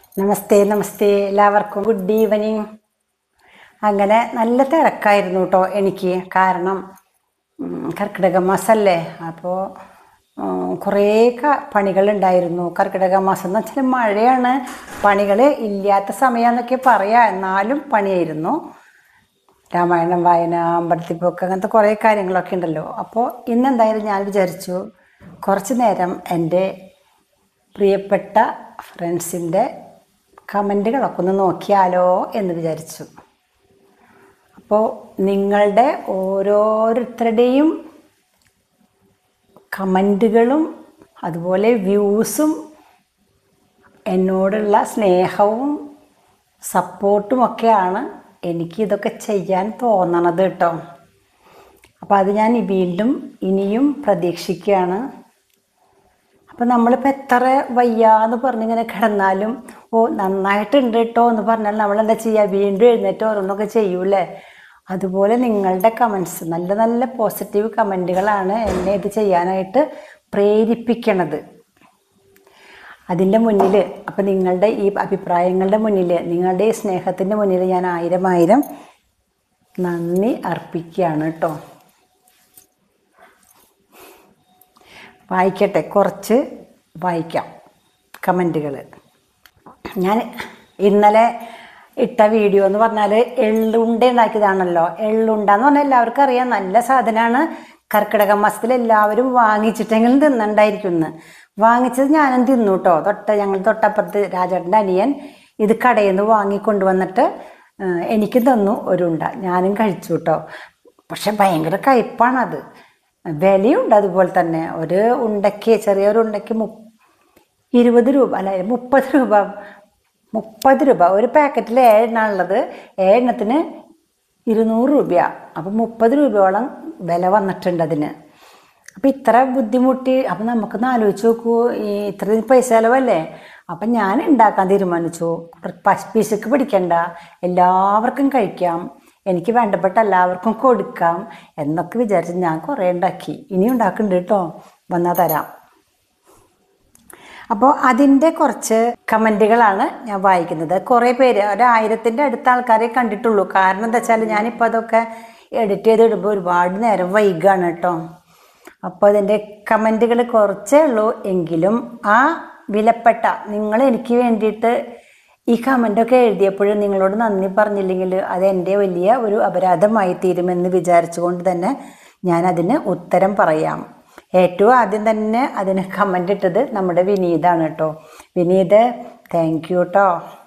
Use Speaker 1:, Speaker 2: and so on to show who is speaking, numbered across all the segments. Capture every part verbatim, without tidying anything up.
Speaker 1: നമസ്തേ നമസ്തേ എല്ലാവർക്കും good evening. അങ്ങനെ നല്ല തിരക്കായിരുന്നു കേട്ടോ എനിക്ക്. കാരണം കർക്കിടക മാസമല്ലേ, അപ്പോൾ കുറേ പണികളുണ്ടായിരുന്നു. കർക്കിടക മാസം എന്ന് വെച്ചാൽ മഴയാണ്, പണികൾ ഇല്ലാത്ത സമയമെന്നൊക്കെ പറയാം, എന്നാലും പണിയായിരുന്നു. രാമായണം വായന, അമ്പലത്തിൽ പോക്ക്, അങ്ങനത്തെ കുറേ കാര്യങ്ങളൊക്കെ ഉണ്ടല്ലോ. അപ്പോൾ ഇന്നെന്തായാലും ഞാൻ വിചാരിച്ചു കുറച്ച് നേരം എൻ്റെ പ്രിയപ്പെട്ട ഫ്രണ്ട്സിൻ്റെ കമൻറ്റുകളൊക്കെ ഒന്ന് നോക്കിയാലോ എന്ന് വിചാരിച്ചു. അപ്പോൾ നിങ്ങളുടെ ഓരോരുത്തരുടെയും കമൻറ്റുകളും അതുപോലെ വ്യൂസും എന്നോടുള്ള സ്നേഹവും സപ്പോർട്ടുമൊക്കെയാണ് എനിക്ക് ഇതൊക്കെ ചെയ്യാൻ തോന്നണത് കേട്ടോ. അപ്പോൾ അത് ഞാൻ വീണ്ടും ഇനിയും പ്രതീക്ഷിക്കുകയാണ്. അപ്പോൾ നമ്മളിപ്പോൾ എത്ര വയ്യാന്ന് പറഞ്ഞിങ്ങനെ കിടന്നാലും ഓ നന്നായിട്ടുണ്ട് കേട്ടോ എന്ന് പറഞ്ഞാൽ നമ്മളെന്താ ചെയ്യുക, വീണ്ടും എഴുന്നേറ്റ് ഓരോന്നൊക്കെ ചെയ്യൂലേ. അതുപോലെ നിങ്ങളുടെ കമൻസ്, നല്ല നല്ല പോസിറ്റീവ് കമൻറ്റുകളാണ് എന്നെ ഇത് ചെയ്യാനായിട്ട് പ്രേരിപ്പിക്കണത്. അതിൻ്റെ മുന്നിൽ, അപ്പം നിങ്ങളുടെ ഈ അഭിപ്രായങ്ങളുടെ മുന്നിൽ, നിങ്ങളുടെ ഈ സ്നേഹത്തിൻ്റെ മുന്നിൽ ഞാൻ ആയിരം ആയിരം നന്ദി അർപ്പിക്കുകയാണ് കേട്ടോ. വായിക്കട്ടെ, കുറച്ച് വായിക്കാം കമൻറ്റുകൾ. ഞാൻ ഇന്നലെ ഇട്ട വീഡിയോ എന്ന് പറഞ്ഞാൽ എള്ളുണ്ട ഉണ്ടാക്കിയതാണല്ലോ. എള്ളുണ്ട എന്ന് പറഞ്ഞാൽ എല്ലാവർക്കും അറിയാം, നല്ല സാധനമാണ്. കർക്കിടക മാസത്തിൽ എല്ലാവരും വാങ്ങിച്ചിട്ടെങ്കിലും തിന്നണ്ടായിരിക്കുന്നു. വാങ്ങിച്ചത് ഞാനും തിന്നു കേട്ടോ. തൊട്ട ഞങ്ങൾ തൊട്ടപ്പുറത്ത് രാജേട്ടൻ്റെ അനിയൻ ഇത് കടയിൽ നിന്ന് വാങ്ങിക്കൊണ്ടുവന്നിട്ട് എനിക്ക് തന്നു ഒരു ഉണ്ട. ഞാനും കഴിച്ചു കേട്ടോ. പക്ഷെ ഭയങ്കര കയ്പ്പാണത്, വിലയുണ്ട് അതുപോലെ തന്നെ. ഒരു ഉണ്ടയ്ക്ക്, ചെറിയൊരു ഉണ്ടയ്ക്ക് മു ഇരുപത് രൂപ അല്ല മുപ്പത് രൂപ മുപ്പത് രൂപ ഒരു പാക്കറ്റിൽ ഏഴെണ്ണുള്ളത്. ഏഴെണ്ണത്തിന് ഇരുന്നൂറ് രൂപയാണ്. അപ്പം മുപ്പത് രൂപയോളം വില വന്നിട്ടുണ്ട് അതിന്. അപ്പം ഇത്ര ബുദ്ധിമുട്ടി, അപ്പം നമുക്കൊന്ന് ആലോചിച്ച് നോക്കൂ, ഈ ഇത്രയും പൈസ ചിലവല്ലേ. അപ്പം ഞാൻ ഉണ്ടാക്കാൻ തീരുമാനിച്ചു. പിശുക്ക് പിടിക്കണ്ട, എല്ലാവർക്കും കഴിക്കാം, എനിക്ക് വേണ്ടപ്പെട്ട എല്ലാവർക്കും കൊടുക്കാം എന്നൊക്കെ വിചാരിച്ച് ഞാൻ കുറേ ഉണ്ടാക്കി. ഇനിയും ഉണ്ടാക്കുന്നുണ്ട് കേട്ടോ, വന്നാൽ തരാം. അപ്പോൾ അതിൻ്റെ കുറച്ച് കമൻറ്റുകളാണ് ഞാൻ വായിക്കുന്നത്. കുറേ പേര്, ഒരായിരത്തിൻ്റെ അടുത്ത ആൾക്കാരെ കണ്ടിട്ടുള്ളൂ. കാരണം എന്താ വെച്ചാൽ ഞാനിപ്പോൾ അതൊക്കെ എഡിറ്റ് ചെയ്തിടുമ്പോൾ ഒരുപാട് നേരം വൈകാണ് കേട്ടോ. അപ്പോൾ അതിൻ്റെ കമൻറ്റുകൾ കുറച്ചേ ഉള്ളൂ. എങ്കിലും ആ വിലപ്പെട്ട നിങ്ങൾ എനിക്ക് വേണ്ടിയിട്ട് ഈ കമൻ്റൊക്കെ എഴുതിയപ്പോഴും നിങ്ങളോട് നന്ദി പറഞ്ഞില്ലെങ്കിൽ അത് എൻ്റെ വലിയ ഒരു അപരാധമായി തീരുമെന്ന് വിചാരിച്ചുകൊണ്ട് തന്നെ ഞാനതിന് ഉത്തരം പറയാം. ഏറ്റവും ആദ്യം തന്നെ അതിന് കമൻ്റ് ഇട്ടത് നമ്മുടെ വിനീതാണ് കേട്ടോ. വിനീത്, താങ്ക് യു കേട്ടോ.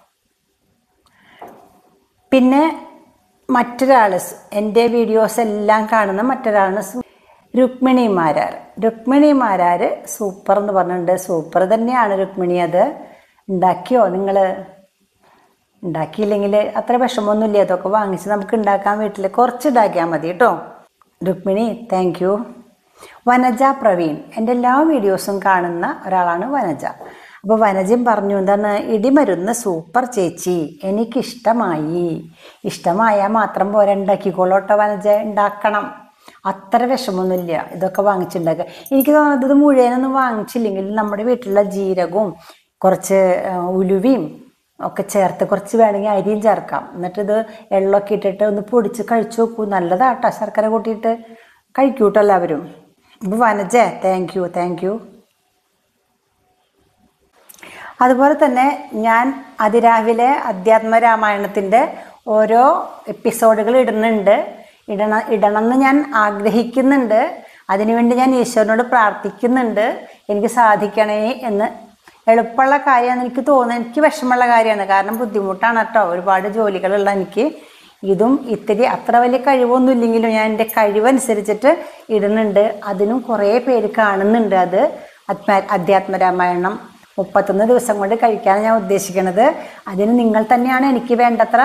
Speaker 1: പിന്നെ മറ്റൊരാൾ, എൻ്റെ വീഡിയോസ് എല്ലാം കാണുന്ന മറ്റൊരാളാണ് രുക്മിണി മാരാർ. രുക്മിണി മാരാർ സൂപ്പർ എന്ന് പറഞ്ഞിട്ടുണ്ട്. സൂപ്പർ തന്നെയാണ് രുക്മിണി. അത് ഉണ്ടാക്കിയോ നിങ്ങൾ? ഉണ്ടാക്കിയില്ലെങ്കിൽ അത്ര വിഷമമൊന്നുമില്ല, അതൊക്കെ വാങ്ങിച്ച് നമുക്ക് ഉണ്ടാക്കാൻ വീട്ടിൽ കുറച്ച് ഉണ്ടാക്കിയാൽ മതി കേട്ടോ. Rukmini, thank you. വനജ പ്രവീൺ, എൻ്റെ എല്ലാ വീഡിയോസും കാണുന്ന ഒരാളാണ് വനജ. അപ്പോൾ വനജയും പറഞ്ഞു, എന്താണ്, ഇടിമരുന്ന് സൂപ്പർ ചേച്ചി, എനിക്കിഷ്ടമായി. ഇഷ്ടമായാൽ മാത്രം പോരാ, ഉണ്ടാക്കിക്കോളോട്ടോ വനജ, ഉണ്ടാക്കണം, അത്ര വിഷമമൊന്നുമില്ല. ഇതൊക്കെ വാങ്ങിച്ചുണ്ടാക്കുക. എനിക്ക് തോന്നുന്നത് ഇത് മുഴുവനൊന്നും വാങ്ങിച്ചില്ലെങ്കിൽ നമ്മുടെ വീട്ടിലുള്ള ജീരകവും കുറച്ച് ഉലുവയും ഒക്കെ ചേർത്ത് കുറച്ച് വേണമെങ്കിൽ അരിയും ചേർക്കാം. എന്നിട്ടിത് എള്ളൊക്കെ ഇട്ടിട്ട് ഒന്ന് പൊടിച്ച് കഴിച്ചു നോക്കൂ. നല്ലതാട്ടോ, ശർക്കര കൂട്ടിയിട്ട് കഴിക്കൂട്ടോ എല്ലാവരും. അപ്പോൾ Vanaja, thank you thank you. അതുപോലെ തന്നെ ഞാൻ അതിരാവിലെ അധ്യാത്മ രാമായണത്തിൻ്റെ ഓരോ എപ്പിസോഡുകൾ ഇടുന്നുണ്ട്. ഇടണം ഇടണമെന്ന് ഞാൻ ആഗ്രഹിക്കുന്നുണ്ട്. അതിനുവേണ്ടി ഞാൻ ഈശ്വരനോട് പ്രാർത്ഥിക്കുന്നുണ്ട്, എനിക്ക് സാധിക്കണേ എന്ന്. എളുപ്പമുള്ള കാര്യമാണെന്ന് എനിക്ക് തോന്നുന്നത്, എനിക്ക് വിഷമമുള്ള കാര്യമാണ്. കാരണം ബുദ്ധിമുട്ടാണ് കേട്ടോ, ഒരുപാട് ജോലികളുള്ള എനിക്ക്. ഇതും ഇത്തിരി അത്ര വലിയ കഴിവൊന്നും ഇല്ലെങ്കിലും ഞാൻ എൻ്റെ കഴിവനുസരിച്ചിട്ട് ഇടുന്നുണ്ട്. അതിനും കുറേ പേര് കാണുന്നുണ്ട്. അത് ആത്മ അധ്യാത്മരാമായണം മുപ്പത്തൊന്ന് ദിവസം കൊണ്ട് കഴിക്കാനാണ് ഞാൻ ഉദ്ദേശിക്കുന്നത്. അതിന് നിങ്ങൾ തന്നെയാണ് എനിക്ക് വേണ്ടത്ര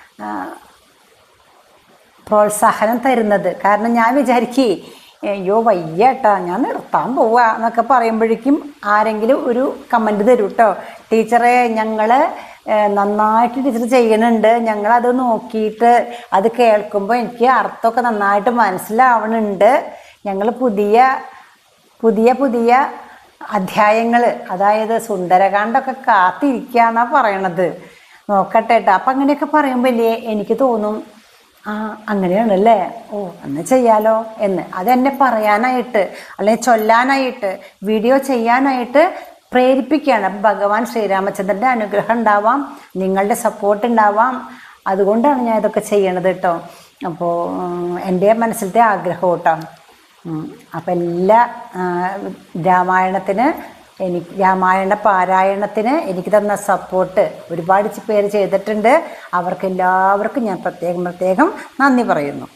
Speaker 1: പ്രോത്സാഹനം തരുന്നത്. കാരണം ഞാൻ വിചാരിക്കേ, അയ്യോ വയ്യട്ടാ, ഞാൻ നിർത്താൻ പോവുക എന്നൊക്കെ പറയുമ്പോഴേക്കും ആരെങ്കിലും ഒരു കമൻറ്റ് തരും കേട്ടോ, ടീച്ചറെ ഞങ്ങൾ നന്നായിട്ട് ടീച്ചർ ചെയ്യണുണ്ട്, ഞങ്ങളത് നോക്കിയിട്ട് അത് കേൾക്കുമ്പോൾ എനിക്ക് അർത്ഥമൊക്കെ നന്നായിട്ട് മനസ്സിലാവണുണ്ട്, ഞങ്ങൾ പുതിയ പുതിയ പുതിയ അധ്യായങ്ങൾ, അതായത് സുന്ദരകാന്ഡൊക്കെ കാത്തിരിക്കുകയെന്നാണ് പറയണത്. നോക്കട്ടെ കേട്ടോ. അപ്പം അങ്ങനെയൊക്കെ പറയുമ്പോഴേ എനിക്ക് തോന്നും, ആ അങ്ങനെയാണല്ലേ, ഓ എന്ന് ചെയ്യാലോ എന്ന്. അതെന്നെ പറയാനായിട്ട് അല്ലെങ്കിൽ ചൊല്ലാനായിട്ട് വീഡിയോ ചെയ്യാനായിട്ട് പ്രേരിപ്പിക്കുകയാണ്. അപ്പം ഭഗവാൻ ശ്രീരാമചന്ദ്രൻ്റെ അനുഗ്രഹം ഉണ്ടാവാം, നിങ്ങളുടെ സപ്പോർട്ട് ഉണ്ടാവാം. അതുകൊണ്ടാണ് ഞാൻ ഇതൊക്കെ ചെയ്യണത് കേട്ടോ. അപ്പോൾ എൻ്റെ മനസ്സിലത്തെ ആഗ്രഹം കേട്ടോ. അപ്പം എല്ലാ രാമായണത്തിന് എനിക്ക് രാമായണ പാരായണത്തിന് എനിക്ക് തന്ന സപ്പോർട്ട് ഒരുപാട് പേര് ചെയ്തിട്ടുണ്ട്. അവർക്ക് എല്ലാവർക്കും ഞാൻ പ്രത്യേകം പ്രത്യേകം നന്ദി പറയുന്നു.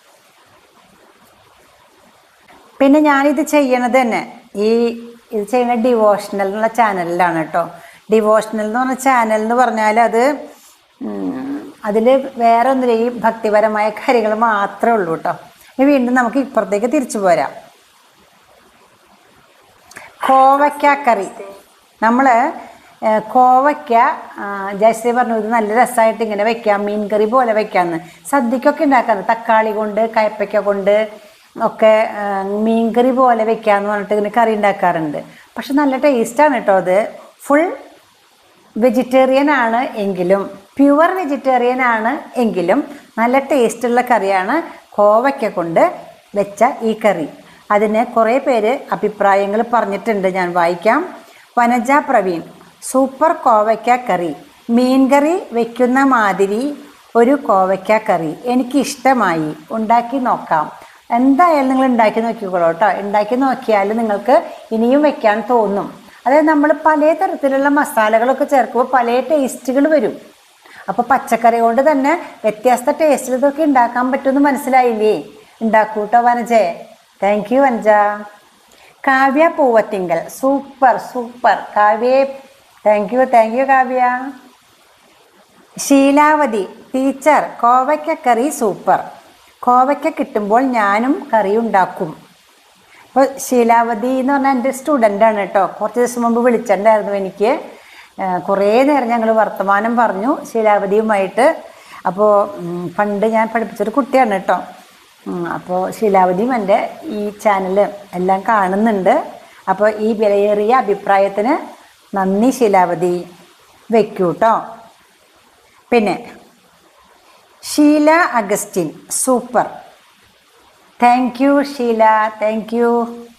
Speaker 1: പിന്നെ ഞാനിത് ചെയ്യണത് തന്നെ ഈ ഇത് ചെയ്യുന്ന ഡിവോഷണൽ എന്നുള്ള ചാനലിലാണ് കേട്ടോ. ഡിവോഷണൽ എന്ന് പറഞ്ഞ ചാനൽ എന്ന് പറഞ്ഞാൽ അത് അതിൽ വേറെ ഒന്നില്ല, ഈ ഭക്തിപരമായ കാര്യങ്ങൾ മാത്രമേ ഉള്ളൂ കേട്ടോ. ഇനി വീണ്ടും നമുക്ക് ഇപ്പുറത്തേക്ക് തിരിച്ചു പോരാം. കോവയ്ക്ക കറി. നമ്മൾ കോവയ്ക്ക ജയശ്രീ പറഞ്ഞു ഇത് നല്ല രസമായിട്ട് ഇങ്ങനെ വെക്കാം, മീൻ കറി പോലെ വെക്കാമെന്ന്. സദ്യക്കൊക്കെ ഉണ്ടാക്കാറ് തക്കാളി കൊണ്ട് കയ്പ്പയ്ക്ക കൊണ്ട് ഒക്കെ മീൻകറി പോലെ വെക്കാമെന്ന് പറഞ്ഞിട്ട് ഇങ്ങനെ കറി ഉണ്ടാക്കാറുണ്ട്. പക്ഷെ നല്ല ടേസ്റ്റാണ് കേട്ടോ. അത് ഫുൾ വെജിറ്റേറിയൻ ആണ് എങ്കിലും, പ്യുവർ വെജിറ്റേറിയൻ ആണ് എങ്കിലും നല്ല ടേസ്റ്റുള്ള കറിയാണ് കോവയ്ക്ക കൊണ്ട് വെച്ച ഈ കറി. അതിന് കുറേ പേര് അഭിപ്രായങ്ങൾ പറഞ്ഞിട്ടുണ്ട്, ഞാൻ വായിക്കാം. വനജ പ്രവീൺ, സൂപ്പർ കോവയ്ക്ക കറി, മീൻകറി വെക്കുന്ന മാതിരി ഒരു കോവയ്ക്ക കറി എനിക്കിഷ്ടമായി, ഉണ്ടാക്കി നോക്കാം. എന്തായാലും നിങ്ങൾ ഉണ്ടാക്കി നോക്കിക്കോളൂ കേട്ടോ. ഉണ്ടാക്കി നോക്കിയാൽ നിങ്ങൾക്ക് ഇനിയും വെക്കാൻ തോന്നും. അതായത് നമ്മൾ പല തരത്തിലുള്ള മസാലകളൊക്കെ ചേർക്കുമ്പോൾ പല ടേസ്റ്റുകൾ വരും. അപ്പോൾ പച്ചക്കറി കൊണ്ട് തന്നെ വ്യത്യസ്ത ടേസ്റ്റിൽ ഇതൊക്കെ ഉണ്ടാക്കാൻ പറ്റുമെന്ന് മനസ്സിലായില്ലേ? ഉണ്ടാക്കൂ കേട്ടോ വനജേ. Thank you Vanaja. Kavya Poovathinkal, super super Kavya, thank you thank you Kavya. Sheelavathi teacher, കോവയ്ക്ക കറി സൂപ്പർ, കോവയ്ക്ക കിട്ടുമ്പോൾ ഞാനും കറി ഉണ്ടാക്കും. അപ്പോൾ ശീലാവതി എന്ന് പറഞ്ഞാൽ എൻ്റെ സ്റ്റുഡൻ്റാണ് കേട്ടോ. കുറച്ച് ദിവസം മുമ്പ് വിളിച്ചിട്ടുണ്ടായിരുന്നു എനിക്ക്. കുറേ നേരം ഞങ്ങൾ വർത്തമാനം പറഞ്ഞു ശീലാവതിയുമായിട്ട്. അപ്പോൾ പണ്ട് ഞാൻ പഠിപ്പിച്ചൊരു കുട്ടിയാണ് കേട്ടോ. അപ്പോൾ ശീലാവതിയും എൻ്റെ ഈ ചാനൽ എല്ലാം കാണുന്നുണ്ട്. അപ്പോൾ ഈ വിലയേറിയ അഭിപ്രായത്തിന് നന്ദി ശീലാവതി. വെക്കൂ കേട്ടോ. പിന്നെ Sheela Augustine, super, thank you Sheela, thank you.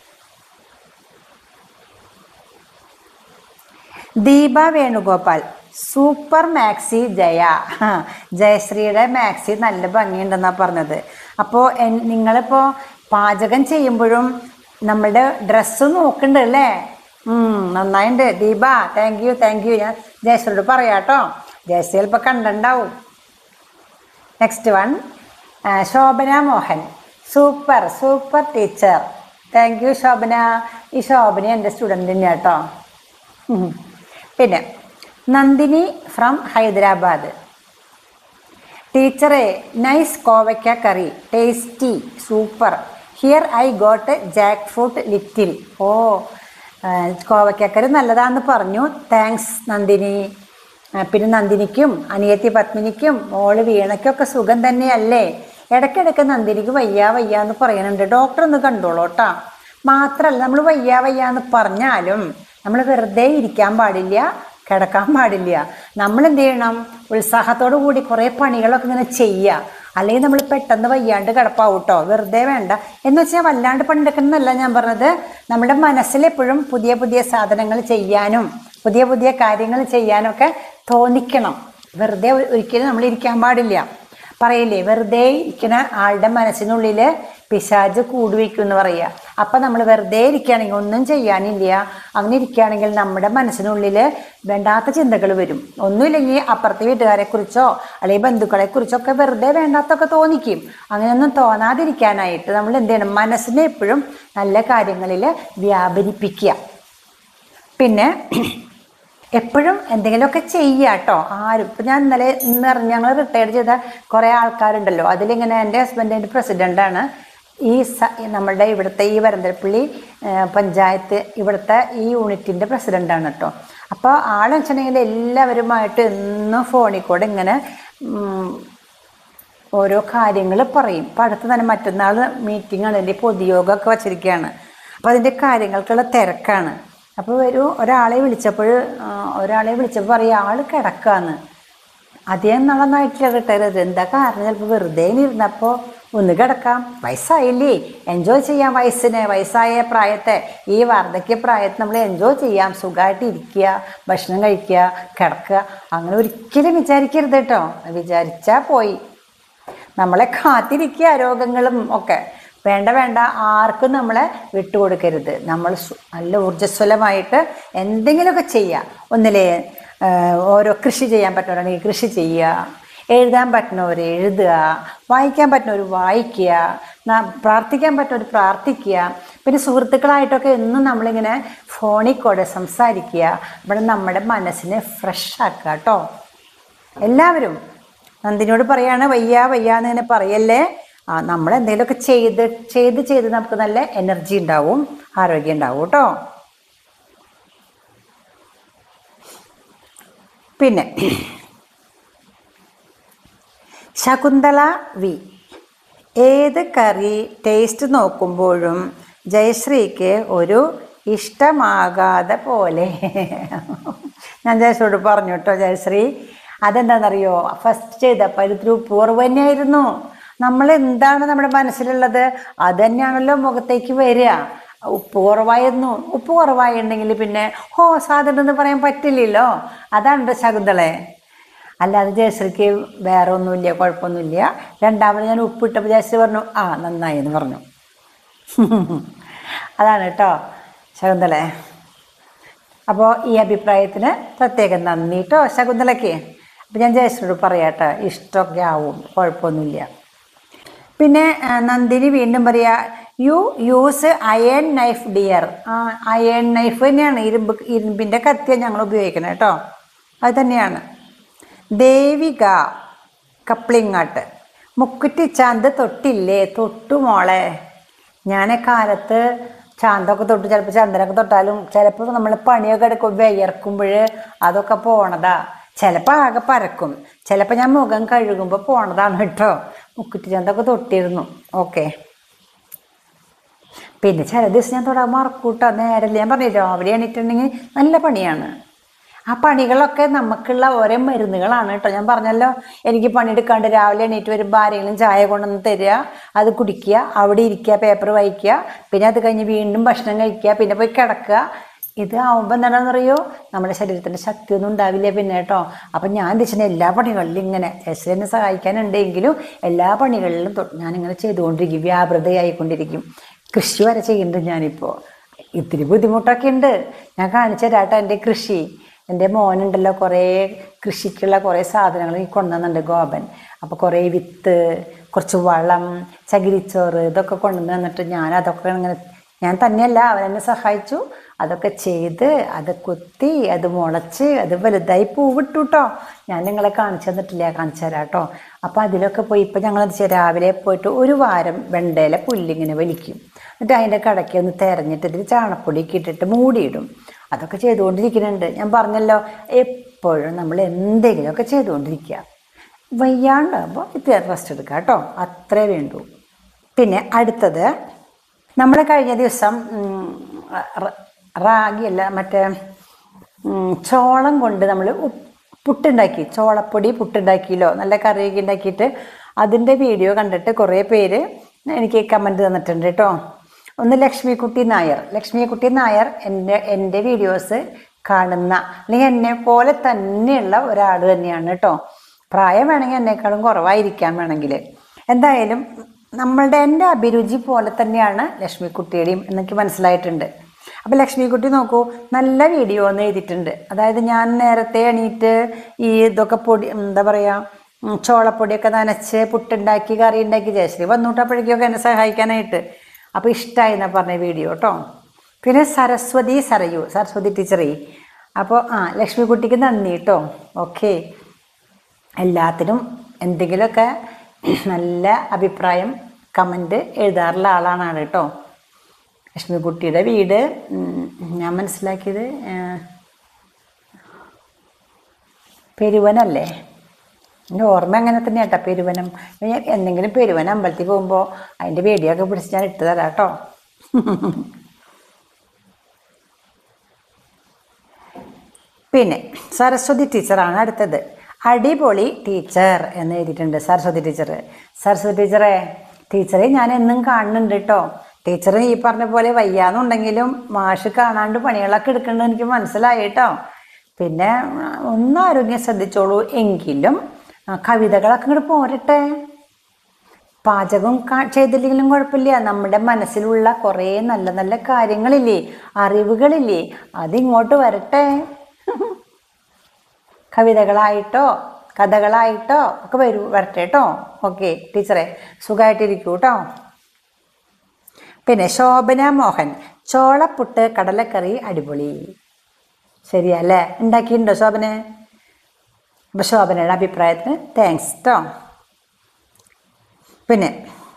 Speaker 1: Deepa Venugopal, super maxi Jaya. ജയശ്രീയുടെ മാക്സി നല്ല ഭംഗിയുണ്ടെന്നാണ് പറഞ്ഞത്. അപ്പോൾ നിങ്ങളിപ്പോൾ പാചകം ചെയ്യുമ്പോഴും നമ്മളുടെ ഡ്രസ്സ് നോക്കുന്നുണ്ട് അല്ലേ? നന്നായിട്ടുണ്ട് Deepa, thank you thank you. ഞാൻ ജയശ്രീയോട് പറയാം കേട്ടോ. ജയശ്രീ ചിലപ്പോൾ കണ്ടുണ്ടാവും. Next one Shobhana Mohan, super super teacher, thank you Shobhana. ഈ ശോഭന എൻ്റെ സ്റ്റുഡൻ്റ് തന്നെയാണ് കേട്ടോ. പിന്നെ നന്ദിനി ഫ്രം ഹൈദരാബാദ്, ടീച്ചറെ നൈസ് കോവയ്ക്ക കറി, tasty, super, here I got jackfruit little. ഓ കോവയ്ക്കക്കറി നല്ലതാണെന്ന് പറഞ്ഞു, താങ്ക്സ് നന്ദിനി. പിന്നെ നന്ദിനിക്കും അനിയത്തി പത്മിനിക്കും മോള് വീണയ്ക്കൊക്കെ സുഖം തന്നെയല്ലേ? ഇടയ്ക്കിടയ്ക്ക് നന്ദിനിക്ക് വയ്യ വയ്യ എന്ന് പറയുന്നുണ്ട്. ഡോക്ടർ ഒന്ന് കണ്ടോളൂ കേട്ടോ. മാത്രമല്ല നമ്മൾ വയ്യ വയ്യ എന്ന് പറഞ്ഞാലും നമ്മൾ വെറുതെ ഇരിക്കാൻ പാടില്ല, കിടക്കാൻ പാടില്ല. നമ്മൾ എന്ത് ചെയ്യണം? ഉത്സാഹത്തോടു കൂടി കുറേ പണികളൊക്കെ ഇങ്ങനെ ചെയ്യുക. അല്ലെങ്കിൽ നമ്മൾ പെട്ടെന്ന് വയ്യാണ്ട് കിടപ്പാവും കേട്ടോ. വെറുതെ വേണ്ട എന്ന് വെച്ചാൽ വല്ലാണ്ട് പണിയെടുക്കുന്നതല്ല ഞാൻ പറഞ്ഞത്. നമ്മുടെ മനസ്സിലെപ്പോഴും പുതിയ പുതിയ സാധനങ്ങൾ ചെയ്യാനും പുതിയ പുതിയ കാര്യങ്ങൾ ചെയ്യാനൊക്കെ തോന്നിക്കണം. വെറുതെ ഒരിക്കലും നമ്മൾ ഇരിക്കാൻ പാടില്ല. പറയില്ലേ, വെറുതെ ഇരിക്കുന്ന ആളുടെ മനസ്സിനുള്ളിൽ പിശാച് കൂടുവയ്ക്കും എന്ന് പറയുക. അപ്പം നമ്മൾ വെറുതെ ഇരിക്കുകയാണെങ്കിൽ ഒന്നും ചെയ്യാനില്ല, അങ്ങനെ ഇരിക്കുകയാണെങ്കിൽ നമ്മുടെ മനസ്സിനുള്ളിൽ വേണ്ടാത്ത ചിന്തകൾ വരും. ഒന്നുമില്ലെങ്കിൽ അപ്പുറത്തെ വീട്ടുകാരെ കുറിച്ചോ അല്ലെങ്കിൽ ബന്ധുക്കളെ കുറിച്ചൊക്കെ വെറുതെ വേണ്ടാത്തൊക്കെ തോന്നിക്കും. അങ്ങനെയൊന്നും തോന്നാതിരിക്കാനായിട്ട് നമ്മൾ എന്ത് ചെയ്യണം? മനസ്സിനെ എപ്പോഴും നല്ല കാര്യങ്ങളിൽ വ്യാപരിപ്പിക്കുക. പിന്നെ എപ്പോഴും എന്തെങ്കിലുമൊക്കെ ചെയ്യുക കേട്ടോ. ആരും ഇപ്പം ഞാൻ ഇന്നലെ ഇന്ന് ഞങ്ങൾ റിട്ടയർ ചെയ്ത കുറേ ആൾക്കാരുണ്ടല്ലോ. അതിലിങ്ങനെ എൻ്റെ ഹസ്ബൻഡ് എൻ്റെ പ്രസിഡൻ്റാണ്. ഈ സ നമ്മളുടെ ഇവിടുത്തെ ഈ വരന്തരപ്പള്ളി പഞ്ചായത്ത് ഇവിടുത്തെ ഈ യൂണിറ്റിൻ്റെ പ്രസിഡൻ്റാണ് കേട്ടോ. അപ്പോൾ ആളെന്ന് വെച്ചിട്ടുണ്ടെങ്കിൽ എല്ലാവരുമായിട്ട് എന്നും ഫോണിൽ കൂടെ ഇങ്ങനെ ഓരോ കാര്യങ്ങൾ പറയും. ഇപ്പം അടുത്ത് തന്നെ മറ്റന്നാൾ മീറ്റിംഗ് ആണ്, എൻ്റെ പൊതുയോഗമൊക്കെ വച്ചിരിക്കുകയാണ്. അപ്പോൾ അതിൻ്റെ കാര്യങ്ങൾക്കുള്ള തിരക്കാണ്. അപ്പോൾ ഒരു ഒരാളെ വിളിച്ചപ്പോൾ ഒരാളെ വിളിച്ചപ്പോൾ പറയുക ആൾ കിടക്കാന്ന്. അധികം നന്നായിട്ടില്ല കിട്ടരുത്. എന്താ കാരണം, ചിലപ്പോൾ വെറുതെ ഇരുന്നപ്പോൾ ഒന്ന് കിടക്കാം, വയസ്സായില്ലേ, എൻജോയ് ചെയ്യാം വയസ്സിനെ, വയസ്സായ പ്രായത്തെ, ഈ വാർദ്ധക്യ പ്രായത്തെ നമ്മൾ എൻജോയ് ചെയ്യാം, സുഖമായിട്ട് ഇരിക്കുക, ഭക്ഷണം കഴിക്കുക, കിടക്കുക. അങ്ങനെ ഒരിക്കലും വിചാരിക്കരുത് കേട്ടോ. വിചാരിച്ചാൽ പോയി. നമ്മളെ കാത്തിരിക്കുക രോഗങ്ങളും ഒക്കെ. വേണ്ട വേണ്ട ആർക്കും നമ്മളെ വിട്ടുകൊടുക്കരുത്. നമ്മൾ നല്ല ഊർജ്ജസ്വലമായിട്ട് എന്തെങ്കിലുമൊക്കെ ചെയ്യുക. ഒന്നിലേ ഓരോ കൃഷി ചെയ്യാൻ പറ്റുന്നവരാണെങ്കിൽ കൃഷി ചെയ്യുക, എഴുതാൻ പറ്റുന്നവർ എഴുതുക, വായിക്കാൻ പറ്റുന്നവർ വായിക്കുക, പ്രാർത്ഥിക്കാൻ പറ്റുന്നവർ പ്രാർത്ഥിക്കുക. പിന്നെ സുഹൃത്തുക്കളായിട്ടൊക്കെ എന്നും നമ്മളിങ്ങനെ ഫോണിൽ കൂടെ സംസാരിക്കുക. ഇവിടെ നമ്മുടെ മനസ്സിനെ ഫ്രഷ് ആക്കുക കേട്ടോ. എല്ലാവരും നന്ദിനിയോട് പറയാണ്, വയ്യ വയ്യാന്ന് ഇങ്ങനെ പറയല്ലേ. ആ നമ്മൾ എന്തെങ്കിലുമൊക്കെ ചെയ്ത് ചെയ്ത് ചെയ്ത് നമുക്ക് നല്ല എനർജി ഉണ്ടാവും, ആരോഗ്യം ഉണ്ടാവും കേട്ടോ. പിന്നെ ശകുന്തള വി, ഏത് കറി ടേസ്റ്റ് നോക്കുമ്പോഴും ജയശ്രീക്ക് ഒരു ഇഷ്ടമാകാതെ പോലെ. ഞാൻ ജയശ്രീയോട് പറഞ്ഞു കേട്ടോ, ജയശ്രീ അതെന്താണെന്നറിയോ, ഫസ്റ്റ് ചെയ്തപ്പോൾ ഇത്തിരി ഉപ്പ് കുറവ് തന്നെയായിരുന്നു. നമ്മൾ എന്താണ് നമ്മുടെ മനസ്സിലുള്ളത് അത് തന്നെയാണല്ലോ മുഖത്തേക്ക് വരിക. ഉപ്പ് കുറവായിരുന്നു, ഉപ്പ് കുറവായിട്ടുണ്ടെങ്കിൽ പിന്നെ ഹോ സാധനം എന്ന് പറയാൻ പറ്റില്ലല്ലോ. അതാണ് ശകുന്തളെ. അല്ലാതെ ജയശ്രീക്ക് വേറെ ഒന്നുമില്ല, കുഴപ്പമൊന്നുമില്ല. രണ്ടാമത് ഞാൻ ഉപ്പിട്ടപ്പോൾ ജയശ്രീ പറഞ്ഞു ആ നന്നായി എന്ന് പറഞ്ഞു. അതാണ് കേട്ടോ ശകുന്തളെ. അപ്പോൾ ഈ അഭിപ്രായത്തിന് പ്രത്യേകം നന്ദി കേട്ടോ ശകുന്തളയ്ക്ക്. അപ്പം ഞാൻ ജയശ്രീയോട് പറയാട്ടോ, ഇഷ്ടമൊക്കെ ആവും, കുഴപ്പമൊന്നുമില്ല. പിന്നെ നന്ദിനി വീണ്ടും പറയാ, you use iron knife dear. ആ അയൺ നൈഫ് തന്നെയാണ്, ഇരുമ്പ് ഇരുമ്പിൻ്റെ കത്തിയാണ് ഞങ്ങൾ ഉപയോഗിക്കുന്നത് കേട്ടോ, അത് തന്നെയാണ്. ദേവിക കപ്ലിങ്ങാട്ട്, മുക്കുറ്റി ചാന്ത് തൊട്ടില്ലേ? തൊട്ടു മോളെ. ഞാൻ കാലത്ത് ചാന്തൊക്കെ തൊട്ട്, ചിലപ്പോൾ ചന്ദനൊക്കെ തൊട്ടാലും ചിലപ്പോൾ നമ്മൾ പണിയൊക്കെ എടുക്കും വിയർക്കുമ്പോൾ അതൊക്കെ പോണതാ. ചിലപ്പോൾ ആകെ പരക്കും, ചിലപ്പോൾ ഞാൻ മുഖം കഴുകുമ്പോൾ പോണതാണ് കേട്ടോ. മുക്കുറ്റി ചാന്തൊക്കെ തൊട്ടിരുന്നു. ഓക്കെ. പിന്നെ ചില ദിവസം ഞാൻ തൊടാൻ മറക്കൂട്ടോ, നേരല്ലേ. ഞാൻ പറഞ്ഞു രാവിലെ എണീറ്റുണ്ടെങ്കിൽ നല്ല പണിയാണ്. ആ പണികളൊക്കെ നമുക്കുള്ള ഓരോ മരുന്നുകളാണ് കേട്ടോ. ഞാൻ പറഞ്ഞല്ലോ, എനിക്ക് പണിയെടുക്കാണ്ട് രാവിലെ എണീറ്റ് വരുമ്പോൾ ആരെങ്കിലും ചായ കൊണ്ടുവന്ന് തരിക, അത് കുടിക്കുക, അവിടെ ഇരിക്കുക, പേപ്പർ വായിക്കുക, പിന്നെ അത് കഴിഞ്ഞ് വീണ്ടും ഭക്ഷണം കഴിക്കുക, പിന്നെ പോയി കിടക്കുക. ഇത് ആവുമ്പോൾ എന്താണെന്ന് അറിയോ, നമ്മുടെ ശരീരത്തിൻ്റെ ശക്തിയൊന്നും ഉണ്ടാവില്ല പിന്നെ കേട്ടോ. അപ്പം ഞാൻ വെച്ചാൽ എല്ലാ പണികളിലും ഇങ്ങനെ ജയശ്രീ എന്നെ സഹായിക്കാനുണ്ടെങ്കിലും എല്ലാ പണികളിലും ഞാനിങ്ങനെ ചെയ്തുകൊണ്ടിരിക്കും, വ്യാപൃതയായിക്കൊണ്ടിരിക്കും. കൃഷി വരെ ചെയ്യുന്നുണ്ട് ഞാനിപ്പോൾ. ഇത്തിരി ബുദ്ധിമുട്ടൊക്കെ ഉണ്ട്, ഞാൻ കാണിച്ചു തരാട്ടോ എൻ്റെ കൃഷി. എൻ്റെ മോനുണ്ടല്ലോ കുറേ കൃഷിക്കുള്ള കുറേ സാധനങ്ങൾ ഈ കൊണ്ടുവന്നുണ്ട്, ഗോപൻ. അപ്പോൾ കുറേ വിത്ത്, കുറച്ച് വളം, ചകിരിച്ചോറ്, ഇതൊക്കെ കൊണ്ടുവന്ന് തന്നിട്ട് ഞാൻ അതൊക്കെ ഇങ്ങനെ, ഞാൻ തന്നെയല്ല അവൻ എന്നെ സഹായിച്ചു, അതൊക്കെ ചെയ്ത് അത് കുത്തി അത് മുളച്ച് അത് വലുതായി പൂവിട്ടു കേട്ടോ. ഞാൻ നിങ്ങളെ കാണിച്ചു തന്നിട്ടില്ല, കാണിച്ചു തരാം കേട്ടോ. അപ്പോൾ അതിലൊക്കെ പോയി ഇപ്പം ഞങ്ങൾ രാവിലെ പോയിട്ട് ഒരു വാരം വെണ്ടയില പുല്ലിങ്ങനെ വലിക്കും, എന്നിട്ട് അതിൻ്റെ കടയ്ക്ക് ഒന്ന് തിരഞ്ഞിട്ട് ഇതിൽ ചാണപ്പൊടിയൊക്കെ ഇട്ടിട്ട് മൂടിയിടും. അതൊക്കെ ചെയ്തുകൊണ്ടിരിക്കുന്നുണ്ട്. ഞാൻ പറഞ്ഞല്ലോ, എപ്പോഴും നമ്മൾ എന്തെങ്കിലുമൊക്കെ ചെയ്തുകൊണ്ടിരിക്കുക. വയ്യാണ്ടാകുമ്പോൾ ഇത്തിരി റെസ്റ്റ് എടുക്കുക കേട്ടോ, അത്രേ വേണ്ടൂ. പിന്നെ അടുത്തത്, നമ്മൾ കഴിഞ്ഞ ദിവസം റാഗിയല്ല മറ്റേ ചോളം കൊണ്ട് നമ്മൾ പുട്ടുണ്ടാക്കി, ചോളപ്പൊടി പുട്ടുണ്ടാക്കിയല്ലോ, നല്ല കറിയൊക്കെ ഉണ്ടാക്കിയിട്ട് അതിൻ്റെ വീഡിയോ കണ്ടിട്ട് കുറേ പേര് എനിക്ക് കമൻറ്റ് തന്നിട്ടുണ്ട് കേട്ടോ. ഒന്ന് ലക്ഷ്മിക്കുട്ടി നായർ. ലക്ഷ്മിക്കുട്ടി നായർ എൻ്റെ എൻ്റെ വീഡിയോസ് കാണുന്ന, അല്ലെങ്കിൽ എന്നെ പോലെ തന്നെയുള്ള ഒരാൾ തന്നെയാണ് കേട്ടോ. പ്രായം വേണമെങ്കിൽ എന്നെക്കാളും കുറവായിരിക്കാം വേണമെങ്കിൽ. എന്തായാലും നമ്മളുടെ എൻ്റെ അഭിരുചി പോലെ തന്നെയാണ് ലക്ഷ്മിക്കുട്ടിയുടെയും എന്നൊക്കെ മനസ്സിലായിട്ടുണ്ട്. അപ്പോൾ ലക്ഷ്മിക്കുട്ടി നോക്കൂ, നല്ല വീഡിയോ എന്ന് എഴുതിയിട്ടുണ്ട്. അതായത് ഞാൻ നേരത്തെ എണീറ്റ് ഈ ഇതൊക്കെ പൊടി എന്താ പറയുക ചോളപ്പൊടിയൊക്കെ നനച്ച് പുട്ടുണ്ടാക്കി കറി ഉണ്ടാക്കി ജയശ്രീ വന്നൂട്ടപ്പോഴേക്കൊക്കെ എന്നെ സഹായിക്കാനായിട്ട്. അപ്പോൾ ഇഷ്ടമായി എന്നാണ് പറഞ്ഞ വീഡിയോ കേട്ടോ. പിന്നെ സരസ്വതി സരയു, സരസ്വതി ടീച്ചറേ, അപ്പോൾ ആ ലക്ഷ്മിക്കുട്ടിക്ക് നന്ദി കേട്ടോ. ഓക്കെ, എല്ലാത്തിനും എന്തെങ്കിലുമൊക്കെ നല്ല അഭിപ്രായം കമൻറ്റ് എഴുതാറുള്ള ആളാണ് കേട്ടോ. ലക്ഷ്മിക്കുട്ടിയുടെ വീട് ഞാൻ മനസ്സിലാക്കിയത് പെരുവനല്ലേ, എൻ്റെ ഓർമ്മ അങ്ങനെ തന്നെ കേട്ടോ, പെരുവനം. എന്തെങ്കിലും പെരുവനം അമ്പലത്തിൽ പോകുമ്പോൾ അതിൻ്റെ വീഡിയോ ഒക്കെ പിടിച്ച് ഞാൻ ഇട്ട് തരാം കേട്ടോ. പിന്നെ സരസ്വതി ടീച്ചറാണ് അടുത്തത്. അടിപൊളി ടീച്ചർ എന്ന് എഴുതിയിട്ടുണ്ട് സരസ്വതി ടീച്ചർ. സരസ്വതി ടീച്ചറെ ടീച്ചറെ ഞാൻ എന്നും കാണുന്നുണ്ട് കേട്ടോ. ടീച്ചർ ഈ പറഞ്ഞ പോലെ വയ്യാന്നുണ്ടെങ്കിലും മാഷ് കാണാണ്ട് പണികളൊക്കെ എടുക്കേണ്ടത് എനിക്ക് മനസ്സിലായി കേട്ടോ. പിന്നെ ഒന്ന് ആരോഗ്യം ശ്രദ്ധിച്ചോളൂ. എങ്കിലും കവിതകളൊക്കെ ഇങ്ങോട്ട് പോരട്ടെ. പാചകം ചെയ്തില്ലെങ്കിലും കുഴപ്പമില്ല. നമ്മുടെ മനസ്സിലുള്ള കുറേ നല്ല നല്ല കാര്യങ്ങളില്ലേ, അറിവുകളില്ലേ, അതിങ്ങോട്ട് വരട്ടെ. കവിതകളായിട്ടോ കഥകളായിട്ടോ ഒക്കെ വരൂ വരട്ടെ കേട്ടോ. ഓക്കെ ടീച്ചറെ, സുഖമായിട്ടിരിക്കൂ കേട്ടോ. പിന്നെ ശോഭന മോഹൻ, ചോളപ്പുട്ട് കടലക്കറി അടിപൊളി. ശരിയല്ലേ? ഉണ്ടാക്കിയിട്ടുണ്ടോ ശോഭന? അപ്പം ശോഭനയുടെ അഭിപ്രായത്തിന് താങ്ക്സ് കേട്ടോ. പിന്നെ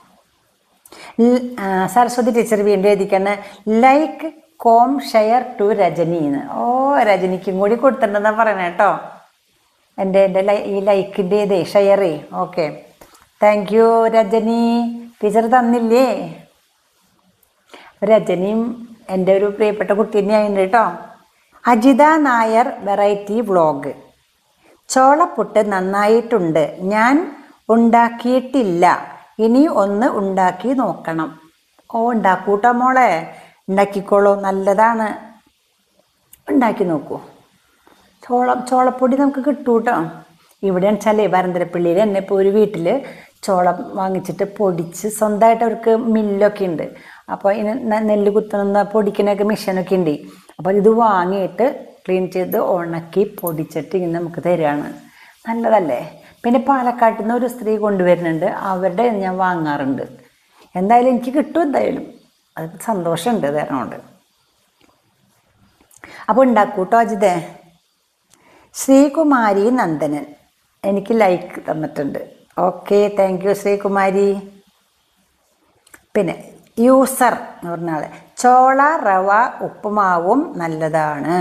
Speaker 1: സരസ്വതി ടീച്ചർ വീണ്ടും എഴുതിക്കാണ് ലൈക്ക് കോം ഷെയർ ടു രജനിന്ന്. ഓ, രജനിക്കും കൂടി കൊടുത്തിട്ടുണ്ടെന്നാണ് പറയണേ കേട്ടോ. എൻ്റെ എൻ്റെ ലൈ ഈ ലൈക്കിൻ്റെ ഇതേ ഷെയറേ. Okay, thank you Rajani. Teacher തന്നില്ലേ? രജനിയും എൻ്റെ ഒരു പ്രിയപ്പെട്ട കുട്ടി തന്നെയായിരുന്നു കേട്ടോ. Ajitha Nair variety vlog. ചോളപ്പുട്ട് നന്നായിട്ടുണ്ട്, ഞാൻ ഉണ്ടാക്കിയിട്ടില്ല, ഇനി ഒന്ന് ഉണ്ടാക്കി നോക്കണം. ഓ, ഉണ്ടാക്കൂട്ടോ മോളെ, ഉണ്ടാക്കിക്കോളൂ, നല്ലതാണ്, ഉണ്ടാക്കി നോക്കൂ. ചോളം ചോളപ്പൊടി നമുക്ക് കിട്ടും കേട്ടോ. ഇവിടെ വെച്ചാലേ വരന്തരപ്പള്ളിയിൽ തന്നെ ഇപ്പോൾ ഒരു വീട്ടിൽ ചോളം വാങ്ങിച്ചിട്ട് പൊടിച്ച് സ്വന്തമായിട്ട് അവർക്ക് മില്ലൊക്കെ ഉണ്ട്. അപ്പോൾ ഇതിന് നെല്ല് കുത്തുന്ന പൊടിക്കുന്നൊക്കെ മെഷീനൊക്കെ ഉണ്ട്. അപ്പോൾ ഇത് വാങ്ങിയിട്ട് ക്ലീൻ ചെയ്ത് ഉണക്കി പൊടിച്ചിട്ട് ഇങ്ങനെ നമുക്ക് തരികയാണ്. നല്ലതല്ലേ? പിന്നെ പാലക്കാട്ടിൽ നിന്ന് ഒരു സ്ത്രീ കൊണ്ടുവരുന്നുണ്ട്, അവരുടെ ഞാൻ വാങ്ങാറുണ്ട്. എന്തായാലും എനിക്ക് കിട്ടും, എന്തായാലും അത് സന്തോഷമുണ്ട് തരണോണ്ട്. അപ്പോൾ ഉണ്ടാക്കൂട്ടോ അജിതേ. ശ്രീകുമാരി നന്ദനൻ എനിക്ക് ലൈക്ക് തന്നിട്ടുണ്ട്. Okay, thank you Sreekumari. പിന്നെ യൂസർ എന്ന് പറഞ്ഞാൽ ചോള റവ ഉപ്പുമാവും നല്ലതാണ്.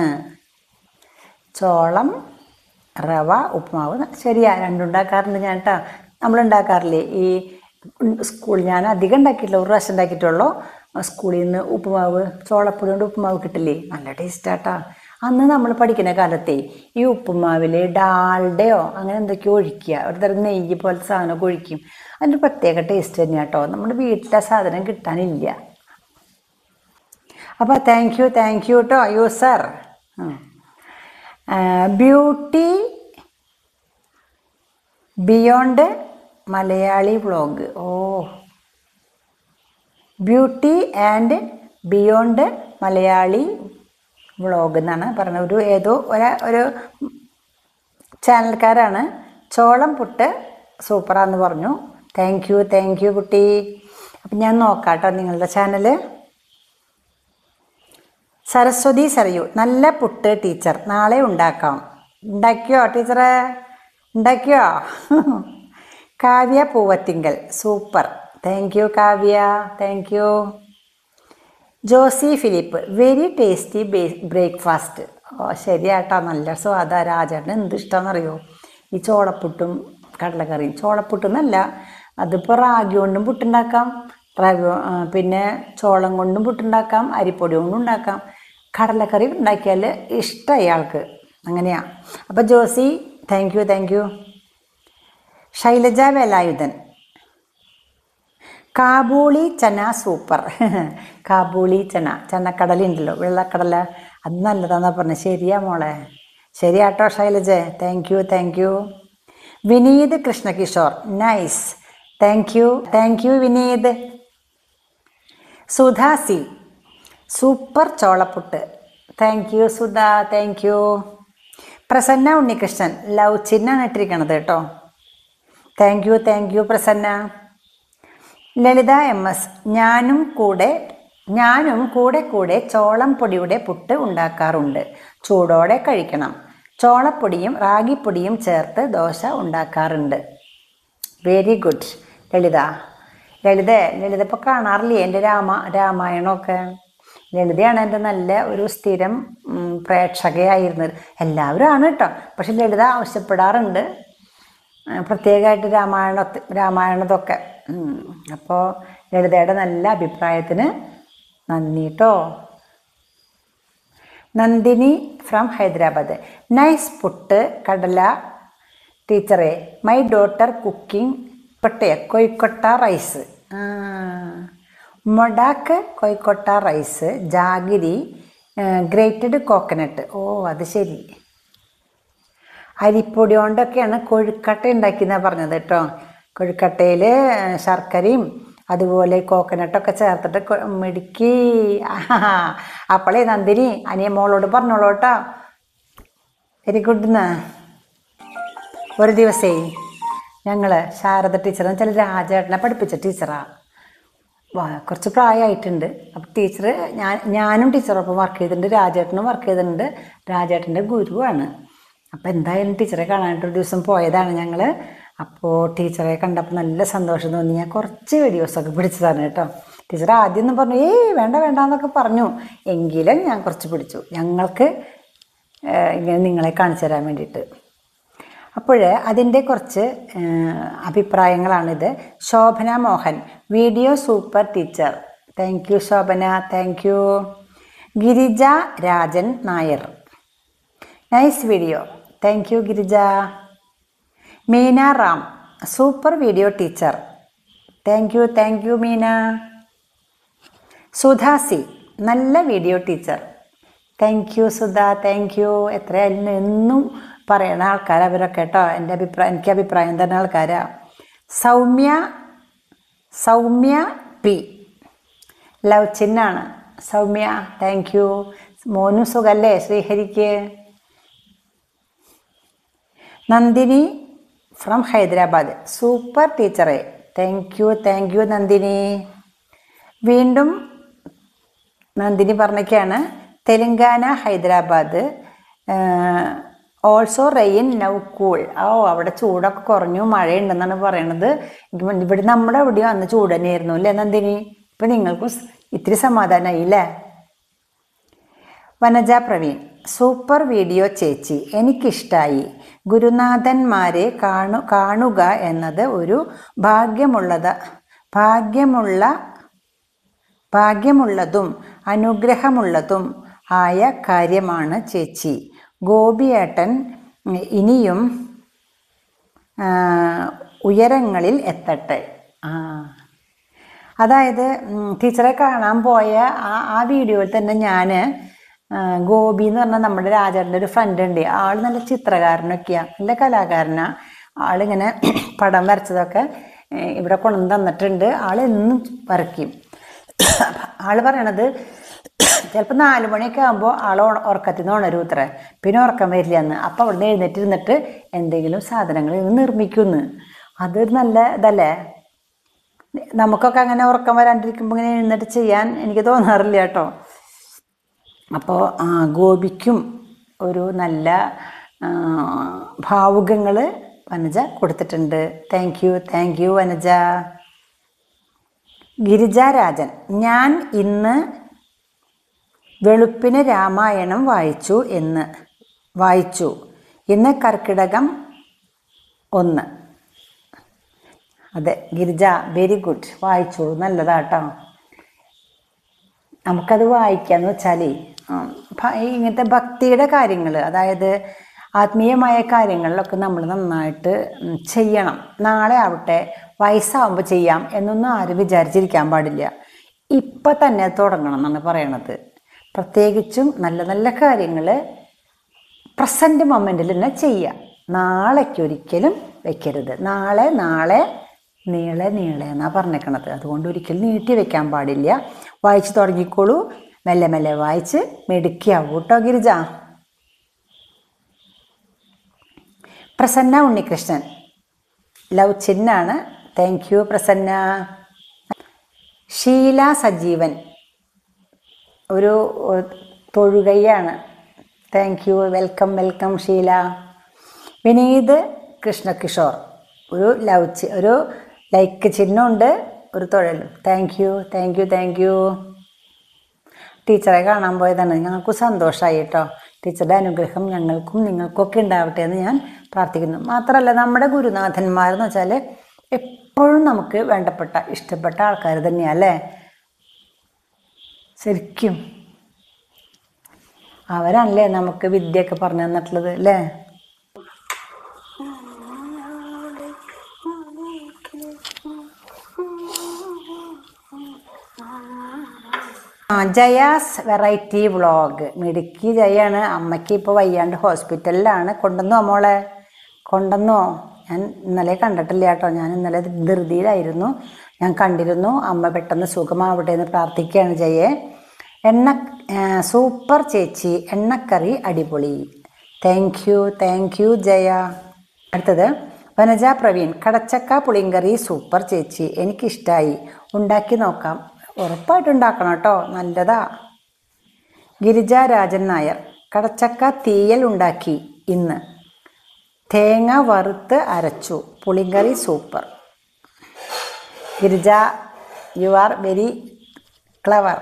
Speaker 1: ചോളം റവ ഉപ്പുമാവ് ശരിയാ, രണ്ടുണ്ടാക്കാറുണ്ട് ഞാൻ കേട്ടോ. നമ്മളുണ്ടാക്കാറില്ലേ ഈ സ്കൂൾ, ഞാൻ അധികം ഉണ്ടാക്കിയിട്ടില്ല, ഒരു പ്രാവശ്യം ഉണ്ടാക്കിയിട്ടുള്ളൂ. സ്കൂളിൽ നിന്ന് ഉപ്പുമാവ്, ചോളപ്പൊടി കൊണ്ട് ഉപ്പുമാവ് കിട്ടില്ലേ, നല്ല ടേസ്റ്റാട്ടാ. അന്ന് നമ്മൾ പഠിക്കുന്ന കാലത്തെ ഈ ഉപ്പുമാവിൽ ഡാൽഡയോ അങ്ങനെ എന്തൊക്കെയോ ഒഴിക്കുക, ഒരു തരം നെയ്യ് പോലത്തെ സാധനമൊക്കെ ഒഴിക്കും. അതിൻ്റെ പ്രത്യേക ടേസ്റ്റ് തന്നെയാണ് കേട്ടോ. നമ്മുടെ വീട്ടിലെ സാധനം കിട്ടാനില്ല. അപ്പോൾ താങ്ക് യു താങ്ക് യു കേട്ടോ user. Beauty beyond Malayali vlog. ഓ, beauty and beyond Malayali vlog എന്നാണ് പറഞ്ഞത്. ഒരു ഏതോ ഒരു ഒരു ചാനൽക്കാരാണ്. ചോളം പുട്ട് സൂപ്പറാന്ന് പറഞ്ഞു. താങ്ക് യു താങ്ക് യു കുട്ടി. അപ്പം ഞാൻ നോക്കാം കേട്ടോ നിങ്ങളുടെ ചാനൽ. സരസ്വതി സരയു, നല്ല പുട്ട് ടീച്ചർ, നാളെ ഉണ്ടാക്കാം. ഉണ്ടാക്കിയോ ടീച്ചറെ? ഉണ്ടാക്കിയോ? Kavya Poovathinkal, super, thank you Kavya, thank you. Josy Philip, very tasty breakfast. ഓ ശരിയാട്ടോ, നല്ല സ്വാദാ. രാജേട്ടന് എന്ത് ഇഷ്ടമെന്നറിയോ ഈ ചോളപ്പുട്ടും കടലക്കറിയും. ചോളപ്പുട്ടെന്നല്ല, അതിപ്പോൾ റാഗി കൊണ്ടും പുട്ടുണ്ടാക്കാം, റവ പിന്നെ ചോളം കൊണ്ടും പുട്ടുണ്ടാക്കാം, അരിപ്പൊടി കൊണ്ടും ഉണ്ടാക്കാം. കടലക്കറി ഉണ്ടാക്കിയാൽ ഇഷ്ടം അയാൾക്ക്, അങ്ങനെയാണ്. അപ്പോൾ Josy thank you thank you. Shailaja Velayudhan, kabuli chana super. Kabuli chana, ചനക്കടല ഉണ്ടല്ലോ, വെള്ളക്കടല, അത് നല്ലതാണെന്നാണ് പറഞ്ഞത്. ശരിയാ മോളെ, ശരിയാട്ടോ Shailaja, thank you thank you. Vineeth Krishnakishore, nice, thank you thank you Vineeth. Sudha C, super ചോളപ്പുട്ട്, thank you Sudha, thank you. Prasanna Unnikrishnan, love ചിഹ്നാണ് ഇട്ടിരിക്കണത് കേട്ടോ. Thank you thank you Prasanna. Lalitha M S, ഞാനും കൂടെ ഞാനും കൂടെ കൂടെ ചോളം പൊടിയുടെ പുട്ട് ഉണ്ടാക്കാറുണ്ട്, ചൂടോടെ കഴിക്കണം. ചോളപ്പൊടിയും റാഗിപ്പൊടിയും ചേർത്ത് ദോശ ഉണ്ടാക്കാറുണ്ട്. വെരി ഗുഡ് ലളിത. ലളിത ലളിത ഇപ്പോൾ കാണാറില്ലേ എൻ്റെ രാമ രാമായണമൊക്കെ? ലളിതയാണ് എൻ്റെ നല്ല ഒരു സ്ഥിരം പ്രേക്ഷകയായിരുന്നത്. എല്ലാവരും ആണ് കേട്ടോ, പക്ഷെ ലളിത ആവശ്യപ്പെടാറുണ്ട് പ്രത്യേകമായിട്ട് രാമായണ രാമായണതൊക്കെ. അപ്പോൾ ലളിതയുടെ നല്ല അഭിപ്രായത്തിന് നന്ദി കേട്ടോ. നന്ദിനി ഫ്രം ഹൈദരാബാദ്. നൈസ് പുട്ട് കടല ടീച്ചറെ. മൈ ഡോട്ടർ കുക്കിംഗ് കൊട്ടയ kozhukatta rice. Modak kozhukatta rice. Jaggery grated coconut. ഓ അത് ശരി. അരിപ്പൊടി കൊണ്ടൊക്കെയാണ് കൊഴുക്കട്ട ഉണ്ടാക്കിയെന്നാണ് പറഞ്ഞത് കേട്ടോ. കൊഴുക്കട്ടയിൽ ശർക്കരയും അതുപോലെ കോക്കനട്ടൊക്കെ ചേർത്തിട്ട് മിടുക്കി. അപ്പോളേ നന്ദിനി അനിയ മോളോട് പറഞ്ഞോളൂ കേട്ടോ. Very good. എന്ന് ഒരു ദിവസേ ഞങ്ങൾ ശാരദ ടീച്ചർ ചില രാജേട്ടനെ പഠിപ്പിച്ച ടീച്ചറാണ്. കുറച്ച് പ്രായമായിട്ടുണ്ട്. അപ്പോൾ ടീച്ചർ ഞാൻ ഞാനും ടീച്ചറൊപ്പം വർക്ക് ചെയ്തിട്ടുണ്ട്, രാജേട്ടനും വർക്ക് ചെയ്തിട്ടുണ്ട്. രാജേട്ടൻ്റെ ഗുരുവാണ്. അപ്പോൾ എന്തായാലും ടീച്ചറെ കാണാനായിട്ടൊരു ദിവസം പോയതാണ് ഞങ്ങൾ. അപ്പോൾ ടീച്ചറെ കണ്ടപ്പോൾ നല്ല സന്തോഷം തോന്നി. ഞാൻ കുറച്ച് വീഡിയോസൊക്കെ പിടിച്ചതാണ് കേട്ടോ. ടീച്ചർ ആദ്യം ഒന്നും പറഞ്ഞു ഏയ് വേണ്ട വേണ്ട എന്നൊക്കെ പറഞ്ഞു. എങ്കിലും ഞാൻ കുറച്ച് പിടിച്ചു, ഞങ്ങൾക്ക് ഇങ്ങനെ നിങ്ങളെ കാണിച്ചു തരാൻ വേണ്ടിയിട്ട്. അപ്പോൾ അതിൻ്റെ കുറച്ച് അഭിപ്രായങ്ങളാണിത്. Shobhana Mohan. Video super teacher. Thank you Shobhana, thank you. Girija Rajan Nair. Nice video. Thank you Girija. Meena Ram. Super video teacher. Thank you thank you Meena. Sudha C. നല്ല video teacher. Thank you Sudha, thank you. എത്രയായാലും എന്നും പറയണ ആൾക്കാരാണ് അവരൊക്കെ കേട്ടോ. എൻ്റെ അഭിപ്രായം എനിക്ക് അഭിപ്രായം തരുന്ന ആൾക്കാരാണ്. സൗമ്യ സൗമ്യ പി. ലവ് ചിഹ്നാണ് സൗമ്യ, താങ്ക് യു. മോനും സുഖല്ലേ ശ്രീഹരിക്ക്. നന്ദിനി ഫ്രം ഹൈദരാബാദ്. സൂപ്പർ ടീച്ചറെ. Thank you thank you Nandini. വീണ്ടും നന്ദിനി പറഞ്ഞൊക്കെയാണ്. Telangana Hyderabad. Also rain now cool. ഓ അവിടെ ചൂടൊക്കെ കുറഞ്ഞു, മഴയുണ്ടെന്നാണ് പറയണത്. ഇവിടെ നമ്മുടെ എവിടെയോ അന്ന് ചൂട് തന്നെയായിരുന്നു അല്ലേ നന്ദിനി? ഇപ്പം നിങ്ങൾക്കും ഇത്തിരി സമാധാനമായി അല്ലേ? വനജ പ്രവീൺ. സൂപ്പർ വീഡിയോ ചേച്ചി, എനിക്കിഷ്ടായി. ഗുരുനാഥന്മാരെ കാണു കാണുക എന്നത് ഒരു ഭാഗ്യമുള്ളത് ഭാഗ്യമുള്ള ഭാഗ്യമുള്ളതും അനുഗ്രഹമുള്ളതും ആയ കാര്യമാണ് ചേച്ചി. ഗോപിയേട്ടൻ ഇനിയും ഉയരങ്ങളിൽ എത്തട്ടെ. ആ അതായത് ടീച്ചറെ കാണാൻ പോയ ആ ആ വീഡിയോയിൽ തന്നെ ഞാൻ ഗോപി എന്ന് പറഞ്ഞാൽ നമ്മുടെ രാജാറിൻ്റെ ഒരു ഫ്രണ്ട് ഉണ്ട്. ആൾ നല്ല ചിത്രകാരനൊക്കെയാണ്, നല്ല കലാകാരനാണ്. ആളിങ്ങനെ പടം വരച്ചതൊക്കെ ഇവിടെ കൊണ്ടുവന്ന് തന്നിട്ടുണ്ട്. ആൾ എന്നും വരയ്ക്കും. ആൾ പറയണത് ചിലപ്പോൾ നാല് മണിയൊക്കെ ആകുമ്പോൾ ആൾ ഉറക്കത്തിൽ നിന്ന് ഉണരും ഇത്ര, പിന്നെ ഉറക്കം വരില്ല എന്ന്. അപ്പോൾ അവിടെ നിന്ന് എഴുന്നേറ്റിരുന്നിട്ട് എന്തെങ്കിലും സാധനങ്ങൾ നിർമ്മിക്കുമെന്ന്. അതൊരു നല്ല ഇതല്ലേ? നമുക്കൊക്കെ അങ്ങനെ ഉറക്കം വരാണ്ടിരിക്കുമ്പോൾ ഇങ്ങനെ എഴുന്നേറ്റ് ചെയ്യാൻ എനിക്ക് തോന്നാറില്ല കേട്ടോ. അപ്പോൾ ഗോപിക്കും ഒരു നല്ല ഭാവുകങ്ങൾ വനജ കൊടുത്തിട്ടുണ്ട്. Thank you thank you Vanaja. Girija Rajan. ഞാൻ ഇന്ന് വെളുപ്പിന് രാമായണം വായിച്ചു എന്ന് വായിച്ചു ഇന്ന് കർക്കിടകം ഒന്ന്. അതെ ഗിരിജ, വെരി ഗുഡ്. വായിച്ചോളൂ, നല്ലതാട്ടോ. നമുക്കത് വായിക്കാന്ന് വെച്ചാൽ ഇങ്ങനത്തെ ഭക്തിയുടെ കാര്യങ്ങൾ, അതായത് ആത്മീയമായ കാര്യങ്ങളിലൊക്കെ നമ്മൾ നന്നായിട്ട് ചെയ്യണം. നാളെ ആവട്ടെ, വയസ്സാവുമ്പോൾ ചെയ്യാം എന്നൊന്നും ആരും വിചാരിച്ചിരിക്കാൻ പാടില്ല. ഇപ്പം തന്നെ തുടങ്ങണം എന്നാണ് പറയണത്. പ്രത്യേകിച്ചും നല്ല നല്ല കാര്യങ്ങൾ പ്രസൻറ്റ് മൊമെൻറ്റിൽ തന്നെ ചെയ്യുക. നാളേക്കൊരിക്കലും വെക്കരുത്. നാളെ നാളെ നീളെ നീളെ എന്നാണ് പറഞ്ഞേക്കണത്. അതുകൊണ്ട് ഒരിക്കലും നീട്ടി വെക്കാൻ പാടില്ല. വായിച്ച് തുടങ്ങിക്കോളൂ, മെല്ലെ മെല്ലെ വായിച്ച് മെടുക്കിയാവൂ കേട്ടോ ഗിരിജ. പ്രസന്ന ഉണ്ണികൃഷ്ണൻ. ലവ് ചിഹ്നാണ്. Thank you Prasanna. ഷീല സജീവൻ. ഒരു തൊഴുകയാണ്. Thank you, welcome welcome Sheela. Vineeth Krishnakishore. ഒരു ലവ് ചി ഒരു ലൈക്ക് ചിഹ്നമുണ്ട്, ഒരു തൊഴലും. Thank you thank you thank you. ടീച്ചറെ കാണാൻ പോയതാണ്. ഞങ്ങൾക്ക് സന്തോഷമായി കേട്ടോ. ടീച്ചറുടെ അനുഗ്രഹം ഞങ്ങൾക്കും നിങ്ങൾക്കൊക്കെ ഉണ്ടാവട്ടെ എന്ന് ഞാൻ പ്രാർത്ഥിക്കുന്നു. മാത്രമല്ല നമ്മുടെ ഗുരുനാഥന്മാരെന്ന് വെച്ചാൽ എപ്പോഴും നമുക്ക് വേണ്ടപ്പെട്ട ഇഷ്ടപ്പെട്ട ആൾക്കാർ തന്നെയാണ് അല്ലേ? ശരിക്കും അവരാണല്ലേ നമുക്ക് വിദ്യയൊക്കെ പറഞ്ഞു തന്നിട്ടുള്ളത് അല്ലേ. ആ ജയാസ് വെറൈറ്റി വ്ളോഗ്. മിടുക്കി ജയാണ്. അമ്മയ്ക്ക് ഇപ്പോൾ വയ്യാണ്ട് ഹോസ്പിറ്റലിലാണ്. കൊണ്ടുവന്നോ മോളെ? കൊണ്ടുവന്നോ? ഞാൻ ഇന്നലെ കണ്ടിട്ടില്ല കേട്ടോ. ഞാൻ ഇന്നലെ ധൃതിയിലായിരുന്നു. ഞാൻ കണ്ടിരുന്നു. അമ്മ പെട്ടെന്ന് സുഖമാവട്ടെ എന്ന് പ്രാർത്ഥിക്കുകയാണ് ജയെ. എണ്ണ സൂപ്പർ ചേച്ചി, എണ്ണക്കറി അടിപൊളി. Thank you thank you Jaya. അടുത്തത് വനജ പ്രവീൺ. കടച്ചക്ക പുളിങ്കറി സൂപ്പർ ചേച്ചി, എനിക്കിഷ്ടമായി, ഉണ്ടാക്കി നോക്കാം. ഉറപ്പായിട്ട് ഉണ്ടാക്കണം കേട്ടോ, നല്ലതാ. ഗിരിജ രാജൻ നായർ. കടച്ചക്ക തീയൽ ഉണ്ടാക്കി ഇന്ന്, തേങ്ങ വറുത്ത് അരച്ചു, പുളിങ്കറി super. Girija, you are very clever.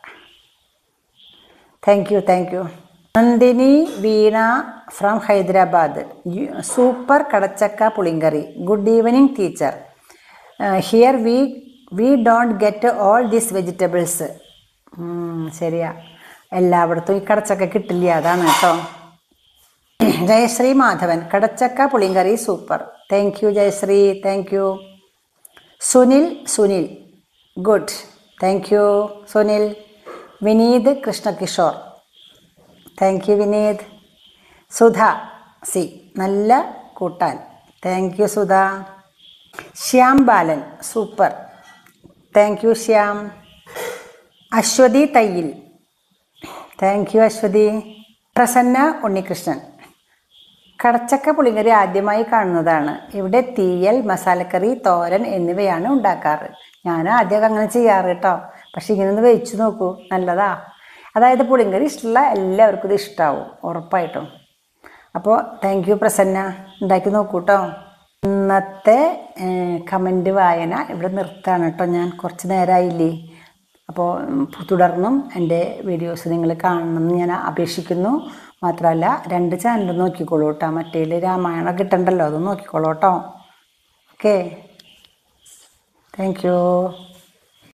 Speaker 1: Thank you thank you. Nandini Veena from Hyderabad. Super കടച്ചക്ക പുളിങ്കറി. Good evening teacher. Here we we don't get all these vegetables. ശരിയാ, എല്ലായിടത്തും ഈ കടച്ചക്ക കിട്ടില്ല, അതാണ് കേട്ടോ. ജയശ്രീ മാധവൻ. കടച്ചക്ക പുളിങ്കറി super. Thank you Jayashree, thank you. Sunil Sunil good. Thank you Sunil. Vineeth Krishnakishore. Thank you Vineeth. Sudha C. നല്ല കൂട്ടാൻ. Thank you Sudha. Shyam Balan. Super. Thank you Shyam. Aswathy Thayyil. Thank you Aswathy. Prasanna Unnikrishnan. കടച്ചക്ക പുളിങ്കറി ആദ്യമായി കാണുന്നതാണ്. ഇവിടെ തീയൽ, മസാലക്കറി, തോരൻ എന്നിവയാണ് ഉണ്ടാക്കാറ്. ഞാൻ ആദ്യമൊക്കെ അങ്ങനെ ചെയ്യാറ് കേട്ടോ. പക്ഷെ ഇങ്ങനെ ഒന്ന് വെച്ച് നോക്കൂ, നല്ലതാ. അതായത് പുളിങ്കറി ഇഷ്ടമുള്ള എല്ലാവർക്കും ഇത് ഇഷ്ടമാവും ഉറപ്പായിട്ടും. അപ്പോൾ താങ്ക് യു പ്രസന്ന, ഉണ്ടാക്കി നോക്കൂ കേട്ടോ. ഇന്നത്തെ കമൻറ്റ് വായന ഇവിടെ നിർത്താണ് കേട്ടോ. ഞാൻ കുറച്ച് നേരമായില്ലേ. അപ്പോൾ തുടർന്നും എൻ്റെ വീഡിയോസ് നിങ്ങൾ കാണണമെന്ന് ഞാൻ അപേക്ഷിക്കുന്നു. മാത്രമല്ല രണ്ട് ചാനൽ നോക്കിക്കോളൂ കേട്ടോ. മറ്റേതിൽ രാമായണം കിട്ടണ്ടല്ലോ, അത് നോക്കിക്കോളൂ കേട്ടോ. Okay, thank U.